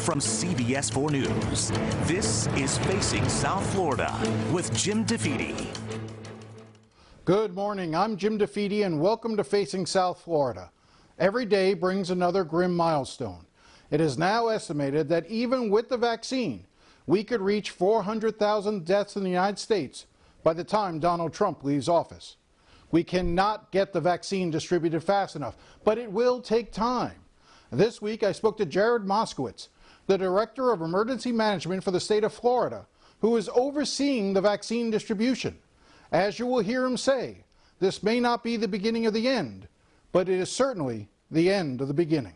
from CBS 4 News, this is Facing South Florida with Jim DeFede. Good morning, I'm Jim DeFede and welcome to Facing South Florida. Every day brings another grim milestone. It is now estimated that even with the vaccine, we could reach 400,000 deaths in the United States by the time Donald Trump leaves office. We cannot get the vaccine distributed fast enough, but it will take time. This week I spoke to Jared Moskowitz, the Director of Emergency Management for the state of Florida, who is overseeing the vaccine distribution. As you will hear him say, this may not be the beginning of the end, but it is certainly the end of the beginning.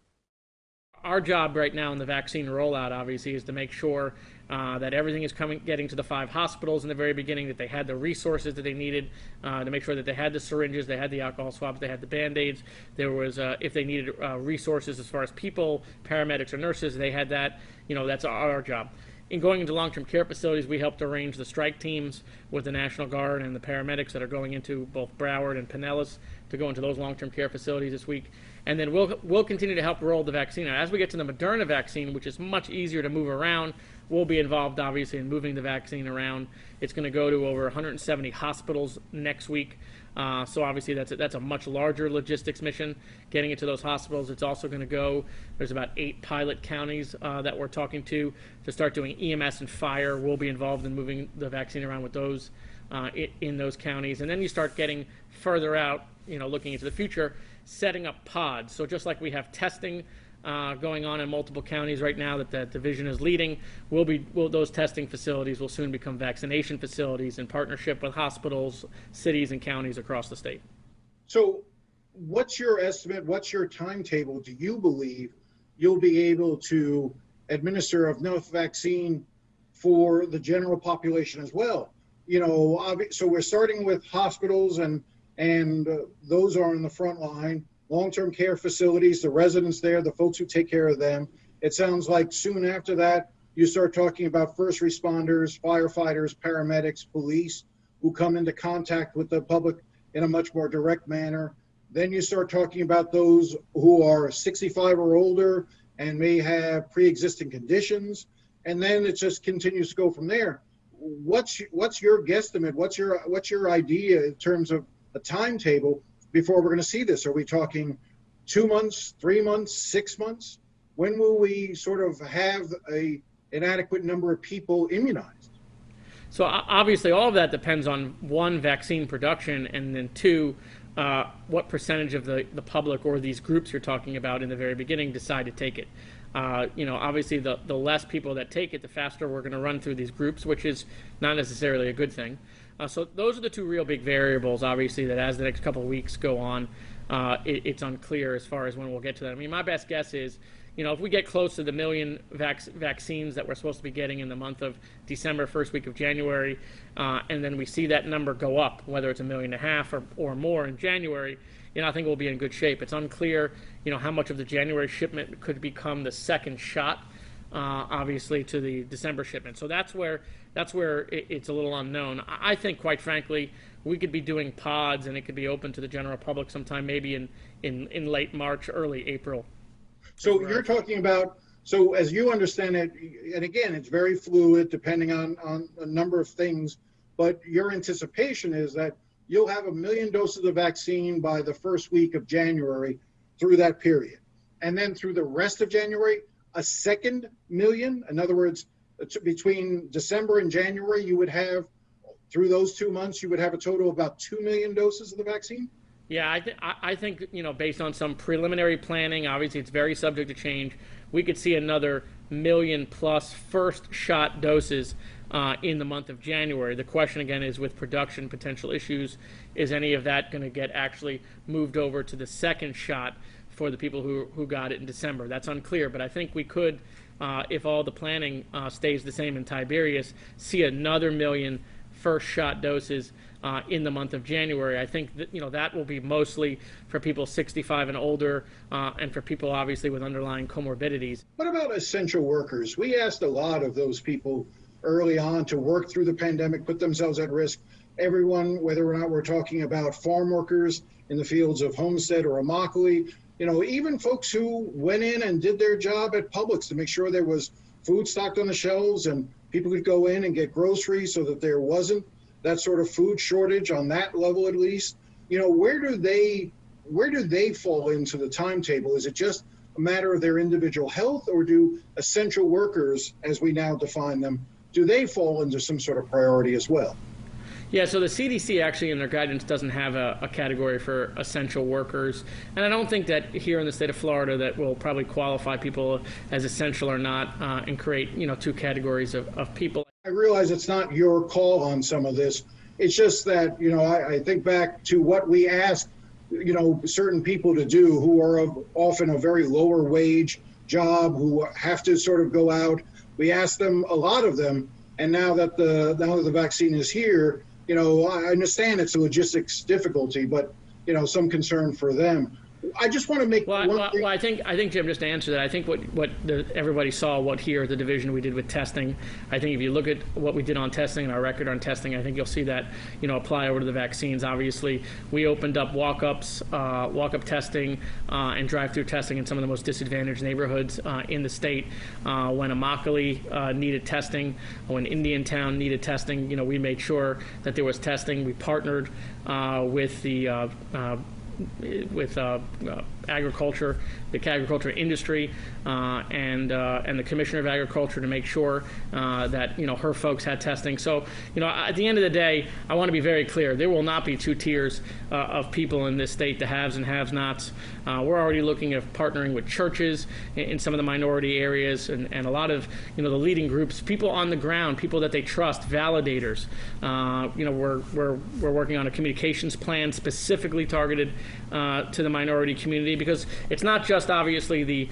Our job right now in the vaccine rollout, obviously, is to make sure that everything is getting to the 5 hospitals in the very beginning, that they had the resources that they needed to make sure that they had the syringes, they had the alcohol swabs, they had the Band-Aids. There was, if they needed resources as far as people, paramedics or nurses, they had that. You know, that's our job. In going into long-term care facilities, we helped arrange the strike teams with the National Guard and the paramedics that are going into both Broward and Pinellas to go into those long-term care facilities this week. And then we'll continue to help roll the vaccine out. As we get to the Moderna vaccine, which is much easier to move around, we'll be involved, obviously, in moving the vaccine around. It's going to go to over 170 hospitals next week. So obviously that's a much larger logistics mission, getting it to those hospitals. It's also going to go, there's about 8 pilot counties that we're talking to start doing EMS and fire. We'll be involved in moving the vaccine around with those in those counties. And then you start getting further out, you know, looking into the future, setting up pods. So just like we have testing going on in multiple counties right now that the division is leading, those testing facilities will soon become vaccination facilities in partnership with hospitals, cities, and counties across the state. So what's your estimate, what's your timetable? Do you believe you'll be able to administer enough vaccine for the general population as well? You know, so we're starting with hospitals and those are in the front line. Long-term care facilities, the residents there, the folks who take care of them. It sounds like soon after that, you start talking about first responders, firefighters, paramedics, police, who come into contact with the public in a much more direct manner. Then you start talking about those who are 65 or older and may have pre-existing conditions. And then it just continues to go from there. What's your guesstimate? What's your idea in terms of a timetable before we're going to see this? Are we talking 2 months, 3 months, 6 months? When will we sort of have an adequate number of people immunized? So obviously all of that depends on, 1, vaccine production, and then 2, what percentage of the public or these groups you're talking about in the very beginning decide to take it. You know, obviously the less people that take it, the faster we're going to run through these groups, which is not necessarily a good thing. So those are the 2 real big variables, obviously, that as the next couple of weeks go on, it's unclear as far as when we'll get to that. I mean, my best guess is, you know, if we get close to the 1 million vaccines that we're supposed to be getting in the month of December, first week of January, and then we see that number go up, whether it's 1.5 million or more in January, you know, I think we'll be in good shape. It's unclear, you know, how much of the January shipment could become the second shot, obviously, to the December shipment. So that's where it's a little unknown. I think, quite frankly, we could be doing pods and it could be open to the general public sometime maybe in late March, early April. So you're talking about, so as you understand it, and again, it's very fluid depending on a number of things, but your anticipation is that you'll have 1 million doses of vaccine by the first week of January through that period. And then through the rest of January, a second million. In other words, between December and January, you would have, through those 2 months, you would have a total of about 2 million doses of the vaccine? Yeah, I think, you know, based on some preliminary planning, obviously it's very subject to change, we could see another 1 million plus first shot doses in the month of January. The question again is, with production potential issues, is any of that going to get actually moved over to the second shot for the people who got it in December? That's unclear, but I think we could, if all the planning stays the same in Tiberias, see another 1 million first shot doses in the month of January. I think that, you know, that will be mostly for people 65 and older, and for people obviously with underlying comorbidities. What about essential workers? We asked a lot of those people early on to work through the pandemic, put themselves at risk. Everyone, whether or not we're talking about farm workers in the fields of Homestead or Immokalee, even folks who went in and did their job at Publix to make sure there was food stocked on the shelves and people could go in and get groceries so that there wasn't that sort of food shortage on that level, at least. Where do they fall into the timetable? Is it just a matter of their individual health, or do essential workers, as we now define them, do they fall into some sort of priority as well? Yeah, so the CDC actually in their guidance doesn't have a category for essential workers. And I don't think that here in the state of Florida that will probably qualify people as essential or not and create, two categories of people. I realize it's not your call on some of this. It's just that, I think back to what we ask, certain people to do who are often a very lower wage job, who have to sort of go out. We ask them, a lot of them, and now that the vaccine is here, I understand it's a logistics difficulty, but, some concern for them. I just want to make well, I think Jim, just to answer that, I think everybody saw what here at the division we did with testing. I think if you look at what we did on testing and our record on testing, I think you'll see that apply over to the vaccines. Obviously, we opened up walk-up testing and drive-through testing in some of the most disadvantaged neighborhoods in the state. When Immokalee needed testing, when Indiantown needed testing, we made sure that there was testing. We partnered with the agriculture, the agriculture industry, and the Commissioner of Agriculture to make sure that her folks had testing. So at the end of the day, I want to be very clear: there will not be two tiers of people in this state, the haves and have-nots. We're already looking at partnering with churches in some of the minority areas, and a lot of the leading groups, people on the ground, people that they trust, validators. We're working on a communications plan specifically targeted to the minority community, because it's not just obviously the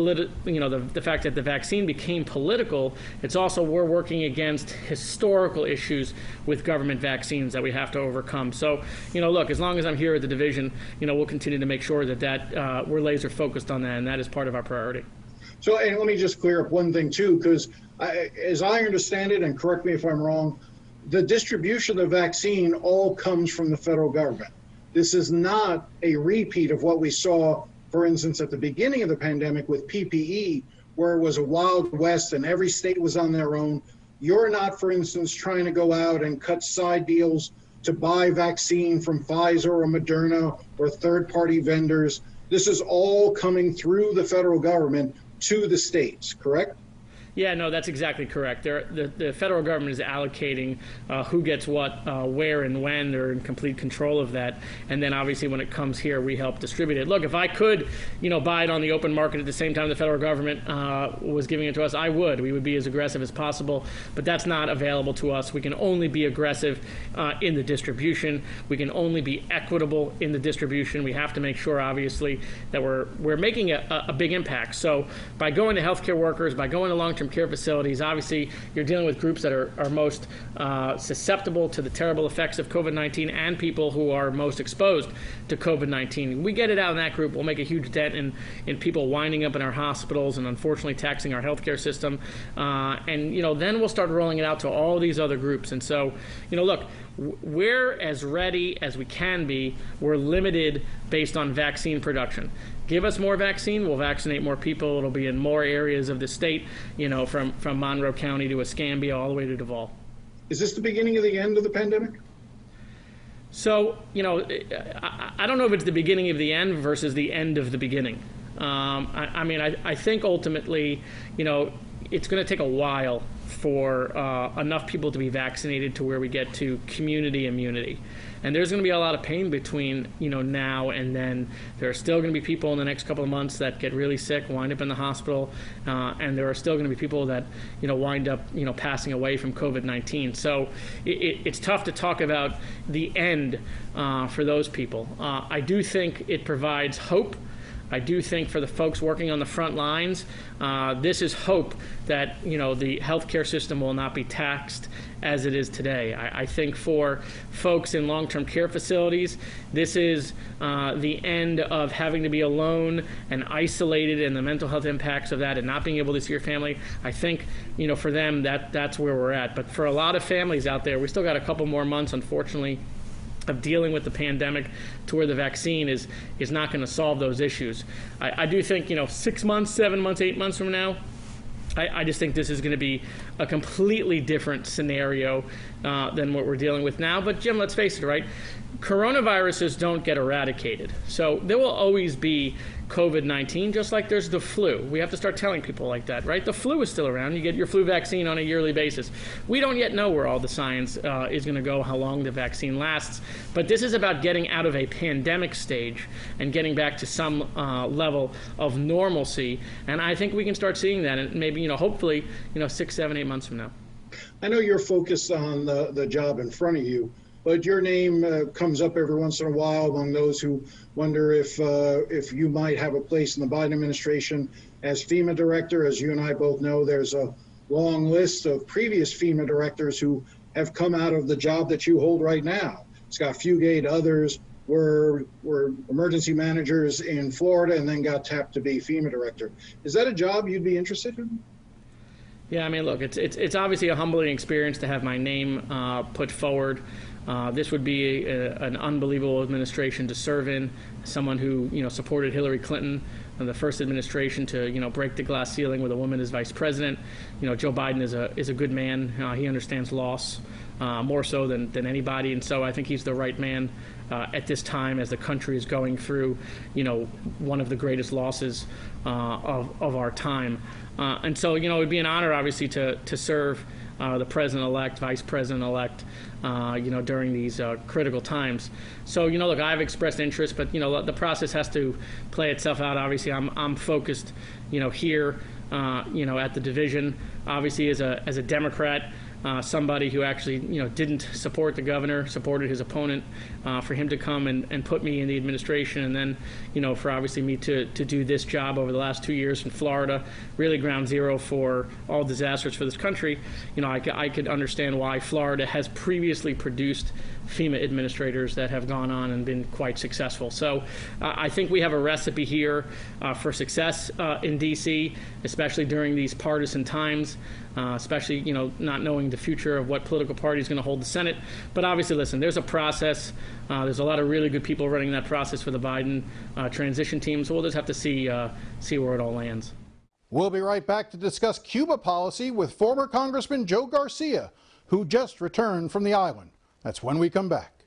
fact that the vaccine became political. It's also we're working against historical issues with government vaccines that we have to overcome. So look, as long as I'm here at the division, we'll continue to make sure that we're laser focused on that, and that is part of our priority. So, and let me just clear up one thing too, because as I understand it, and correct me if I'm wrong, the distribution of the vaccine all comes from the federal government. This is not a repeat of what we saw, for instance, at the beginning of the pandemic with PPE, where it was a wild west and every state was on their own. You're not, for instance, trying to go out and cut side deals to buy vaccine from Pfizer or Moderna or third-party vendors. This is all coming through the federal government to the states, correct? Yeah, no, that's exactly correct. The federal government is allocating who gets what, where and when. They're in complete control of that. And then obviously when it comes here, we help distribute it. Look, if I could, buy it on the open market at the same time the federal government was giving it to us, I would. We would be as aggressive as possible. But that's not available to us. We can only be aggressive in the distribution. We can only be equitable in the distribution. We have to make sure, obviously, that we're making a big impact. So by going to healthcare workers, by going to long-term care facilities, obviously you're dealing with groups that are most susceptible to the terrible effects of COVID-19 and people who are most exposed to COVID-19. We get it out in that group, we'll make a huge dent in people winding up in our hospitals and unfortunately taxing our healthcare system. And then we'll start rolling it out to all these other groups. And so, look, we're as ready as we can be. We're limited based on vaccine production. Give us more vaccine, we'll vaccinate more people. It'll be in more areas of the state, from Monroe County to Escambia all the way to Duval. Is this the beginning of the end of the pandemic? So, I don't know if it's the beginning of the end versus the end of the beginning. I think ultimately, it's going to take a while for enough people to be vaccinated to where we get to community immunity. And there's going to be a lot of pain between, now and then. There are still going to be people in the next couple of months that get really sick, wind up in the hospital, and there are still going to be people that, wind up, passing away from COVID-19. So it's tough to talk about the end for those people. I do think it provides hope. I do think for the folks working on the front lines, this is hope that, the healthcare system will not be taxed as it is today. I think for folks in long-term care facilities, this is the end of having to be alone and isolated and the mental health impacts of that and not being able to see your family. I think, for them, that's where we're at. But for a lot of families out there, we still got a couple more months, unfortunately, of dealing with the pandemic to where the vaccine is not going to solve those issues. I do think, 6 months, 7 months, 8 months from now, I just think this is going to be a completely different scenario than what we're dealing with now. But Jim, let's face it, right? Coronaviruses don't get eradicated. So there will always be COVID-19, just like there's the flu. We have to start telling people like that, right? The flu is still around. You get your flu vaccine on a yearly basis. We don't yet know where all the science is going to go, how long the vaccine lasts. But this is about getting out of a pandemic stage and getting back to some level of normalcy. And I think we can start seeing that, and maybe, hopefully, 6, 7, 8 months from now. I know you're focused on the job in front of you, but your name comes up every once in a while among those who wonder if you might have a place in the Biden administration as FEMA director. As you and I both know, there's a long list of previous FEMA directors who have come out of the job that you hold right now. Scott Fugate, others were emergency managers in Florida and then got tapped to be FEMA director. Is that a job you'd be interested in? Yeah, I mean, look, it's obviously a humbling experience to have my name put forward. This would be an unbelievable administration to serve in. Someone who supported Hillary Clinton in the first administration to break the glass ceiling with a woman as vice president. Joe Biden is a good man. He understands loss more so than anybody, and so I think he's the right man at this time as the country is going through one of the greatest losses of our time. And so it would be an honor, obviously, to serve the president-elect, vice president-elect, during these critical times. So, look, I've expressed interest, but, the process has to play itself out. Obviously, I'm focused, here, at the division. Obviously, as a Democrat, somebody who actually, didn't support the governor, supported his opponent, for him to come and put me in the administration, and then, for obviously me to do this job over the last 2 years in Florida, really ground zero for all disasters for this country. I could understand why Florida has previously produced FEMA administrators that have gone on and been quite successful. So I think we have a recipe here for success in D.C., especially during these partisan times, especially, not knowing the future of what political party is going to hold the Senate. But obviously, listen, there's a process. There's a lot of really good people running that process for the Biden transition team. So we'll just have to see where it all lands. We'll be right back to discuss Cuba policy with former Congressman Joe Garcia, who just returned from the island. That's when we come back.